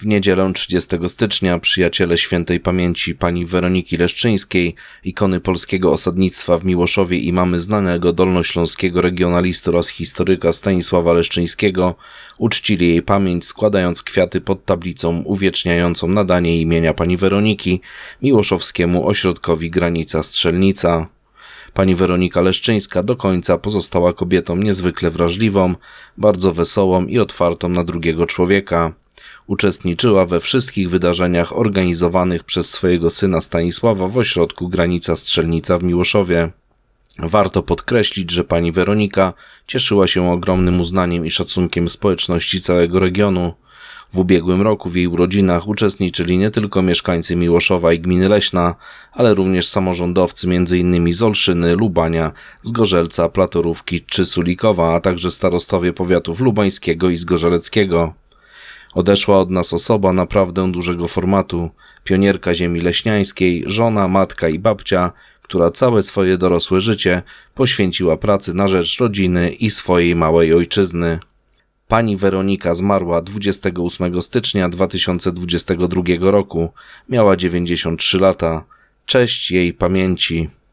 W niedzielę 30 stycznia przyjaciele świętej pamięci pani Weroniki Leszczyńskiej, ikony polskiego osadnictwa w Miłoszowie i mamy znanego dolnośląskiego regionalisty oraz historyka Stanisława Leszczyńskiego, uczcili jej pamięć, składając kwiaty pod tablicą uwieczniającą nadanie imienia pani Weroniki miłoszowskiemu ośrodkowi Granica Strzelnica. Pani Weronika Leszczyńska do końca pozostała kobietą niezwykle wrażliwą, bardzo wesołą i otwartą na drugiego człowieka. Uczestniczyła we wszystkich wydarzeniach organizowanych przez swojego syna Stanisława w ośrodku Granica Strzelnica w Miłoszowie. Warto podkreślić, że pani Weronika cieszyła się ogromnym uznaniem i szacunkiem społeczności całego regionu. W ubiegłym roku w jej urodzinach uczestniczyli nie tylko mieszkańcy Miłoszowa i gminy Leśna, ale również samorządowcy m.in. z Olszyny, Lubania, Zgorzelca, Platorówki czy Sulikowa, a także starostowie powiatów lubańskiego i zgorzeleckiego. Odeszła od nas osoba naprawdę dużego formatu, pionierka ziemi leśniańskiej, żona, matka i babcia, która całe swoje dorosłe życie poświęciła pracy na rzecz rodziny i swojej małej ojczyzny. Pani Weronika zmarła 28 stycznia 2022 roku. Miała 93 lata. Cześć jej pamięci.